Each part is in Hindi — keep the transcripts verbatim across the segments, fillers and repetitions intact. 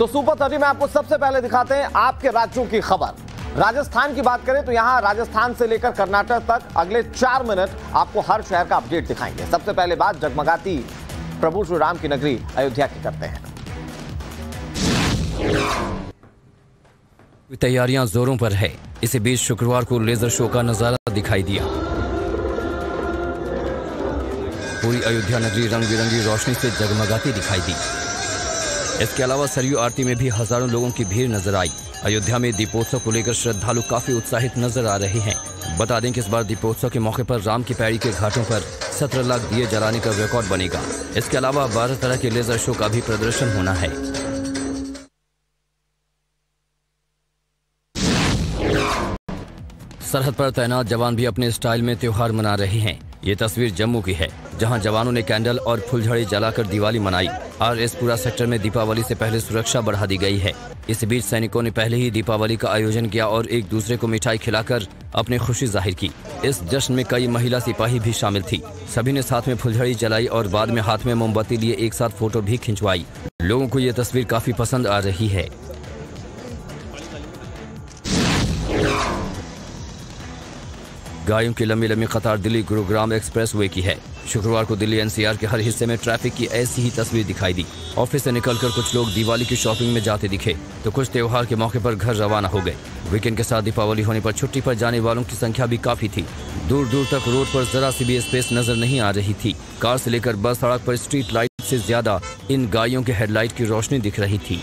तो सुपर थर्टी में आपको सबसे पहले दिखाते हैं आपके राज्यों की खबर। राजस्थान की बात करें तो यहां राजस्थान से लेकर कर्नाटक तक अगले चार मिनट आपको हर शहर का अपडेट दिखाएंगे। सबसे पहले बात जगमगाती प्रभु श्री राम की नगरी अयोध्या की करते हैं। तैयारियां जोरों पर है। इसी बीच शुक्रवार को लेजर शो का नजारा दिखाई दिया। पूरी अयोध्या नगरी रंग बिरंगी रोशनी से जगमगाती दिखाई दी। इसके अलावा सरयू आरती में भी हजारों लोगों की भीड़ नजर आई। अयोध्या में दीपोत्सव को लेकर श्रद्धालु काफी उत्साहित नजर आ रहे हैं। बता दें कि इस बार दीपोत्सव के मौके पर राम की पैड़ी के घाटों पर सत्रह लाख दिए जलाने का रिकॉर्ड बनेगा। इसके अलावा बारह तरह के लेजर शो का भी प्रदर्शन होना है। सरहद पर तैनात जवान भी अपने स्टाइल में त्योहार मना रहे हैं। ये तस्वीर जम्मू की है, जहां जवानों ने कैंडल और फुलझड़ी जलाकर दिवाली मनाई। और इस पूरा सेक्टर में दीपावली से पहले सुरक्षा बढ़ा दी गई है। इस बीच सैनिकों ने पहले ही दीपावली का आयोजन किया और एक दूसरे को मिठाई खिलाकर अपनी खुशी जाहिर की। इस जश्न में कई महिला सिपाही भी शामिल थी। सभी ने साथ में फुलझड़ी जलाई और बाद में हाथ में मोमबत्ती लिए एक साथ फोटो भी खिंचवाई। लोगों को ये तस्वीर काफी पसंद आ रही है। गाड़ियों की लंबी लंबी कतार दिल्ली गुरुग्राम एक्सप्रेसवे की है। शुक्रवार को दिल्ली एनसीआर के हर हिस्से में ट्रैफिक की ऐसी ही तस्वीर दिखाई दी। ऑफिस से निकलकर कुछ लोग दिवाली की शॉपिंग में जाते दिखे तो कुछ त्योहार के मौके पर घर रवाना हो गए। वीकेंड के साथ दीपावली होने पर छुट्टी पर जाने वालों की संख्या भी काफी थी। दूर दूर तक रोड पर जरा सी भी स्पेस नजर नहीं आ रही थी। कार से लेकर बस सड़क पर स्ट्रीट लाइट से ज्यादा इन गाड़ियों के हेडलाइट की रोशनी दिख रही थी।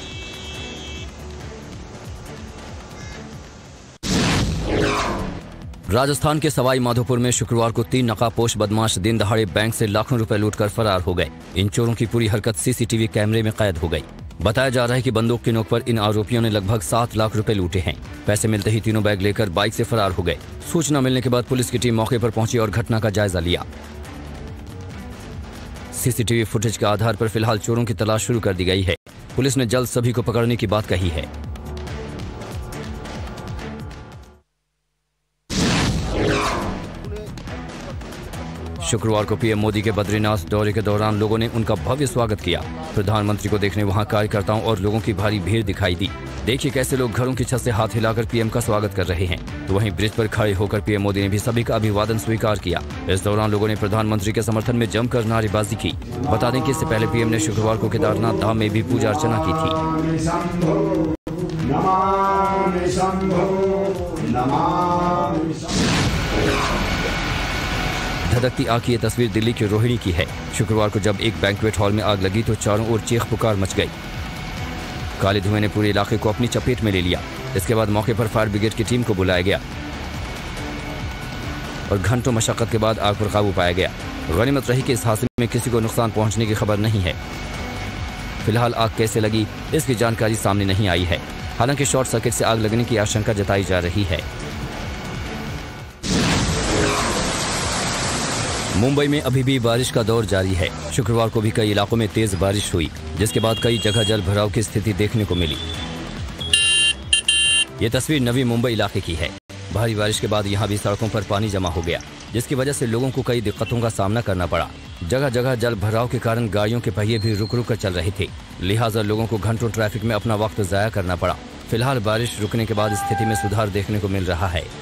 राजस्थान के सवाई माधोपुर में शुक्रवार को तीन नकाबपोश बदमाश दिन दहाड़े बैंक से लाखों रुपए लूटकर फरार हो गए। इन चोरों की पूरी हरकत सीसीटीवी कैमरे में कैद हो गई। बताया जा रहा है कि बंदूक की नोक पर इन आरोपियों ने लगभग सात लाख रुपए लूटे हैं। पैसे मिलते ही तीनों बैग लेकर बाइक से फरार हो गए। सूचना मिलने के बाद पुलिस की टीम मौके पर पहुंची और घटना का जायजा लिया। सीसीटीवी फुटेज के आधार पर फिलहाल चोरों की तलाश शुरू कर दी गई है। पुलिस ने जल्द सभी को पकड़ने की बात कही है। शुक्रवार को पीएम मोदी के बद्रीनाथ दौरे के दौरान लोगों ने उनका भव्य स्वागत किया। प्रधानमंत्री को देखने वहां कार्यकर्ताओं और लोगों की भारी भीड़ दिखाई दी। देखिए कैसे लोग घरों की छत से हाथ हिलाकर पीएम का स्वागत कर रहे हैं। तो वहीं ब्रिज पर खड़े होकर पीएम मोदी ने भी सभी का अभिवादन स्वीकार किया। इस दौरान लोगों ने प्रधानमंत्री के समर्थन में जमकर नारेबाजी की। बता दें कि इससे पहले पीएम ने शुक्रवार को केदारनाथ धाम में भी पूजा अर्चना की थी। धधकती आग की ये तस्वीर दिल्ली की रोहिणी की है। शुक्रवार को जब एक बैंक्वेट हॉल में आग लगी तो चारों ओर चीख पुकार मच गई। काले धुएं ने पूरे इलाके को अपनी चपेट में ले लिया। इसके बाद मौके पर फायर ब्रिगेड की टीम को बुलाया गया और घंटों मशक्कत के बाद आग पर काबू पाया गया। गनीमत रही कि इस हादसे में किसी को नुकसान पहुंचने की खबर नहीं है। फिलहाल आग कैसे लगी इसकी जानकारी सामने नहीं आई है। हालांकि शॉर्ट सर्किट से आग लगने की आशंका जताई जा रही है। मुंबई में अभी भी बारिश का दौर जारी है। शुक्रवार को भी कई इलाकों में तेज बारिश हुई, जिसके बाद कई जगह जल भराव की स्थिति देखने को मिली। ये तस्वीर नवी मुंबई इलाके की है। भारी बारिश के बाद यहाँ भी सड़कों पर पानी जमा हो गया, जिसकी वजह से लोगों को कई दिक्कतों का सामना करना पड़ा। जगह जगह जल भराव के कारण गाड़ियों के पहिए भी रुक रुक कर चल रहे थे, लिहाजा लोगों को घंटों ट्रैफिक में अपना वक्त जाया करना पड़ा। फिलहाल बारिश रुकने के बाद स्थिति में सुधार देखने को मिल रहा है।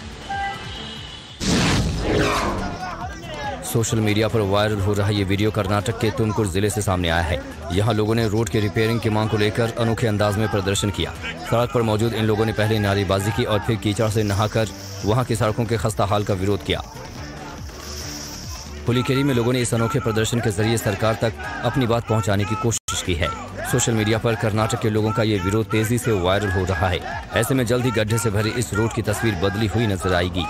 सोशल मीडिया पर वायरल हो रहा ये वीडियो कर्नाटक के तुमकुर जिले से सामने आया है। यहाँ लोगों ने रोड के रिपेयरिंग की मांग को लेकर अनोखे अंदाज में प्रदर्शन किया। सड़क पर मौजूद इन लोगों ने पहले नारेबाजी की और फिर कीचड़ से नहाकर वहां की सड़कों के खस्ता हाल का विरोध किया। पुलिकेरी में लोगों ने इस अनोखे प्रदर्शन के जरिए सरकार तक अपनी बात पहुंचाने की कोशिश की है। सोशल मीडिया पर कर्नाटक के लोगों का ये विरोध तेजी से वायरल हो रहा है। ऐसे में जल्द ही गड्ढे से भरे इस रोड की तस्वीर बदली हुई नजर आएगी।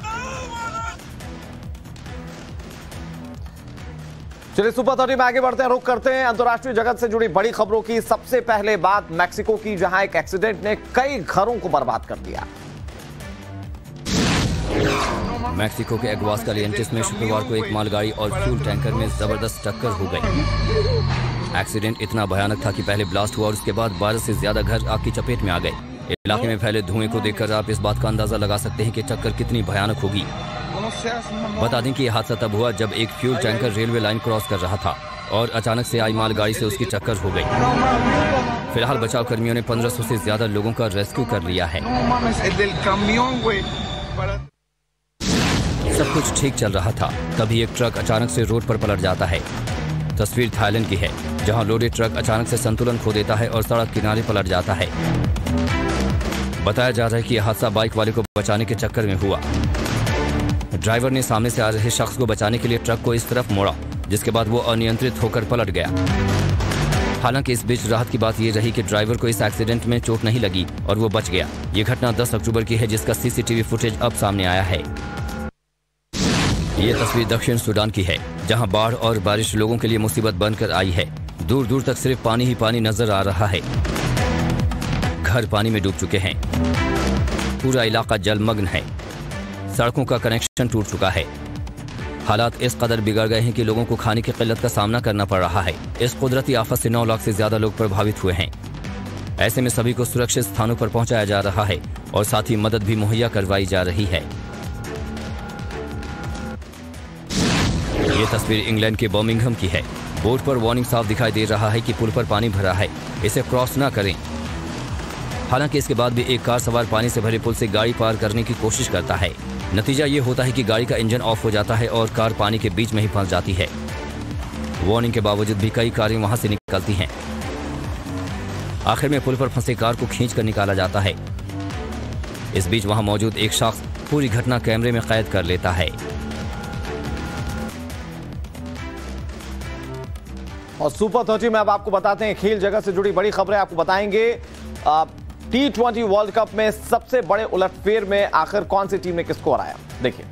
चलिए सुपर थर्टी में आगे बढ़ते हैं, रुक करते हैं अंतर्राष्ट्रीय जगत से जुड़ी बड़ी खबरों की। सबसे पहले बात मैक्सिको की, जहां एक एक्सीडेंट ने कई घरों को बर्बाद कर दिया। मैक्सिको के एग्वासकालिएंटेस में शुक्रवार को एक मालगाड़ी और फ्यूल टैंकर में जबरदस्त टक्कर हो गई। एक्सीडेंट इतना भयानक था कि पहले ब्लास्ट हुआ और उसके बाद बारह से ज्यादा घर आग की चपेट में आ गए। इलाके में फैले धुएं को देखकर आप इस बात का अंदाजा लगा सकते हैं कि टक्कर कितनी भयानक होगी। बता दें कि यह हादसा तब हुआ जब एक fuel tanker railway line cross कर रहा था और अचानक से आई मालगाड़ी से उसकी टक्कर हो गई। फिलहाल बचाव कर्मियों ने पंद्रह सौ से ज्यादा लोगों का रेस्क्यू कर लिया है। सब कुछ ठीक चल रहा था, तभी एक ट्रक अचानक से रोड पर पलट जाता है। तस्वीर थाईलैंड की है, जहां लोडेड ट्रक अचानक से संतुलन खो देता है और सड़क किनारे पलट जाता है। बताया जा रहा है कि यह हादसा बाइक वाले को बचाने के चक्कर में हुआ। ड्राइवर ने सामने से आ रहे शख्स को बचाने के लिए ट्रक को इस तरफ मोड़ा, जिसके बाद वो अनियंत्रित होकर पलट गया। हालांकि इस बीच राहत की बात यह रही कि ड्राइवर को इस एक्सीडेंट में चोट नहीं लगी और वो बच गया। ये घटना दस अक्टूबर की है, जिसका सीसीटीवी फुटेज अब सामने आया है। ये तस्वीर दक्षिण सूडान की है, जहां बाढ़ और बारिश लोगों के लिए मुसीबत बनकर आई है। दूर दूर तक सिर्फ पानी ही पानी नजर आ रहा है। घर पानी में डूब चुके हैं, पूरा इलाका जलमग्न है, सड़कों का कनेक्शन टूट चुका है। हालात इस कदर बिगड़ गए हैं कि लोगों को खाने की किल्लत का सामना करना पड़ रहा है। इस कुदरती आफत से नौ लाख से ज्यादा लोग प्रभावित हुए हैं। ऐसे में सभी को सुरक्षित स्थानों पर पहुंचाया जा रहा है और साथ ही मदद भी मुहैया करवाई जा रही है। ये तस्वीर इंग्लैंड के बर्मिंघम की है। बोर्ड पर वार्निंग साफ दिखाई दे रहा है कि पुल पर पानी भरा है, इसे क्रॉस ना करें। हालांकि इसके बाद भी एक कार सवार पानी से भरे पुल से गाड़ी पार करने की कोशिश करता है। नतीजा ये होता है कि गाड़ी का इंजन ऑफ हो जाता है और कार पानी के बीच में ही फंस जाती है। वार्निंग के बावजूद भी कई कारें वहां से निकलती हैं। आखिर में पुल पर फंसे कार को खींचकर निकाला जाता है। इस बीच वहां मौजूद एक शख्स पूरी घटना कैमरे में कैद कर लेता है। और सुपर थर्टी में अब आपको बताते हैं खेल जगत से जुड़ी बड़ी खबरें आपको बताएंगे। टी ट्वेंटी वर्ल्ड कप में सबसे बड़े उलटफेर में आखिर कौन सी टीम ने किसको हराया, देखिए।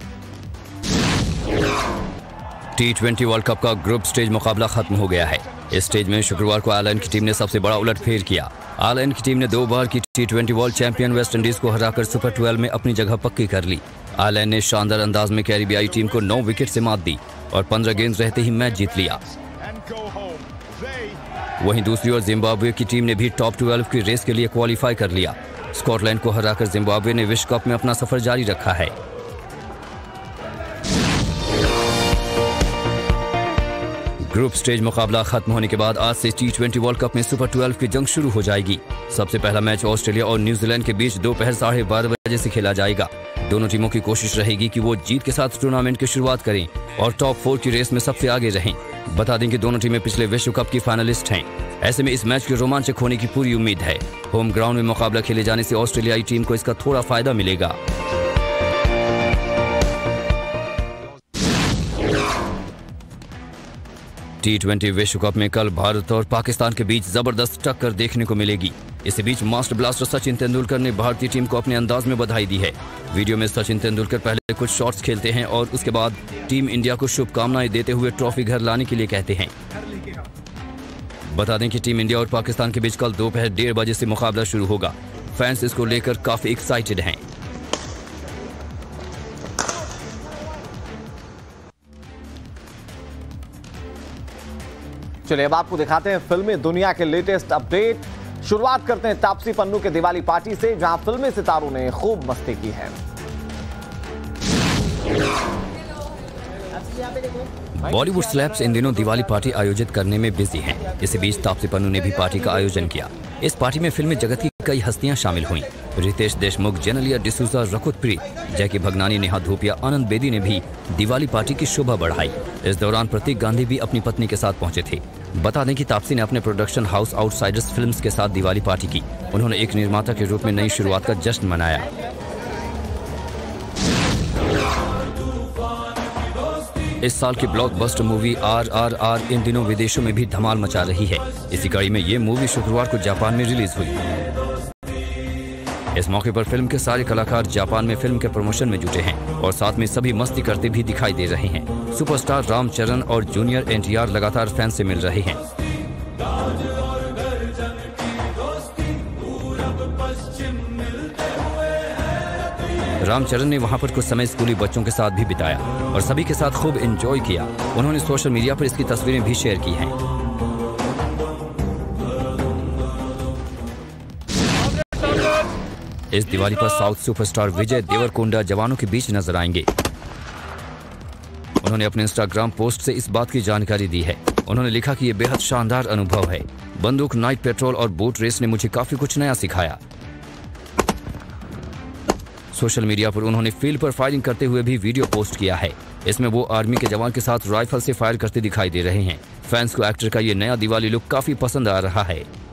टी ट्वेंटी वर्ल्ड कप का ग्रुप स्टेज मुकाबला खत्म हो गया है। इस स्टेज में शुक्रवार को आयरलैंड की टीम ने सबसे बड़ा उलटफेर किया। आयरलैंड की टीम ने दो बार की T twenty world champion West Indies को हराकर सुपर ट्वेल्व में अपनी जगह पक्की कर ली। आयरलैंड ने शानदार अंदाज में कैरिबियाई टीम को नौ विकेट से मात दी और पंद्रह गेंद रहते ही मैच जीत लिया। वहीं दूसरी ओर जिम्बाब्वे की टीम ने भी टॉप ट्वेल्व की रेस के लिए क्वालिफाई कर लिया। स्कॉटलैंड को हराकर जिम्बाब्वे ने विश्व कप में अपना सफर जारी रखा है। ग्रुप स्टेज मुकाबला खत्म होने के बाद आज से टी ट्वेंटी वर्ल्ड कप में सुपर ट्वेल्व की जंग शुरू हो जाएगी। सबसे पहला मैच ऑस्ट्रेलिया और न्यूजीलैंड के बीच दोपहर साढ़े बारह बजे से खेला जाएगा। दोनों टीमों की कोशिश रहेगी कि वो जीत के साथ टूर्नामेंट की शुरुआत करें और टॉप फोर की रेस में सबसे आगे रहें। बता दें कि दोनों टीमें पिछले विश्व कप की फाइनलिस्ट हैं। ऐसे में इस मैच के रोमांचक होने की पूरी उम्मीद है। होम ग्राउंड में मुकाबला खेले जाने से ऑस्ट्रेलियाई टीम को इसका थोड़ा फायदा मिलेगा। टी ट्वेंटी विश्व कप में कल भारत और पाकिस्तान के बीच जबरदस्त टक्कर देखने को मिलेगी। इसी बीच मास्टर ब्लास्टर सचिन तेंदुलकर ने भारतीय टीम को अपने अंदाज में बधाई दी है। वीडियो में सचिन तेंदुलकर पहले कुछ शॉट्स खेलते हैं और उसके बाद टीम इंडिया को शुभकामनाएं देते हुए ट्रॉफी घर लाने के लिए कहते हैं। बता दें कि टीम इंडिया और पाकिस्तान के बीच कल दोपहर डेढ़ बजे से मुकाबला शुरू होगा। फैंस इसको लेकर काफी एक्साइटेड हैं। चलिए अब आपको दिखाते हैं फिल्मी दुनिया के लेटेस्ट अपडेट। शुरुआत करते हैं तापसी पन्नू के दिवाली पार्टी से, जहां फिल्मी सितारों ने खूब मस्ती की है। बॉलीवुड स्लैब्स इन दिनों दिवाली पार्टी आयोजित करने में बिजी हैं। इसी बीच तापसी पन्नू ने भी पार्टी का आयोजन किया। इस पार्टी में फिल्मी जगत की कई हस्तियां शामिल हुईं। रितेश देशमुख, जेनेलिया डिसूजा, रकुत प्रीत, जैकी भगनानी, नेहा धूपिया, आनंद बेदी ने भी दिवाली पार्टी की शोभा बढ़ाई। इस दौरान प्रतीक गांधी भी अपनी पत्नी के साथ पहुंचे थे। बता दें कि तापसी ने अपने प्रोडक्शन हाउस आउटसाइडर्स फिल्म्स के साथ दिवाली पार्टी की। उन्होंने एक निर्माता के रूप में नई शुरुआत का जश्न मनाया। इस साल की blockbuster movie R R R इन दिनों विदेशों में भी धमाल मचा रही है। इसी कड़ी में ये मूवी शुक्रवार को जापान में रिलीज हुई। इस मौके पर फिल्म के सारे कलाकार जापान में फिल्म के प्रमोशन में जुटे हैं और साथ में सभी मस्ती करते भी दिखाई दे रहे हैं। सुपरस्टार रामचरण और जूनियर एन टी आर लगातार फैंस से मिल रहे हैं। रामचरण ने वहां पर कुछ समय स्कूली बच्चों के साथ भी बिताया और सभी के साथ खूब एंजॉय किया। उन्होंने सोशल मीडिया पर इसकी तस्वीरें भी शेयर की हैं। इस दिवाली पर साउथ सुपरस्टार विजय देवरकोंडा जवानों के बीच नजर आएंगे। उन्होंने अपने इंस्टाग्राम पोस्ट से इस बात की जानकारी दी है। उन्होंने लिखा कि ये बेहद शानदार अनुभव है। बंदूक, नाइट पेट्रोल और बोट रेस ने मुझे काफी कुछ नया सिखाया। सोशल मीडिया पर उन्होंने फील्ड पर फायरिंग करते हुए भी वीडियो पोस्ट किया है। इसमें वो आर्मी के जवान के साथ राइफल से फायर करते दिखाई दे रहे हैं। फैंस को एक्टर का ये नया दिवाली लुक काफी पसंद आ रहा है।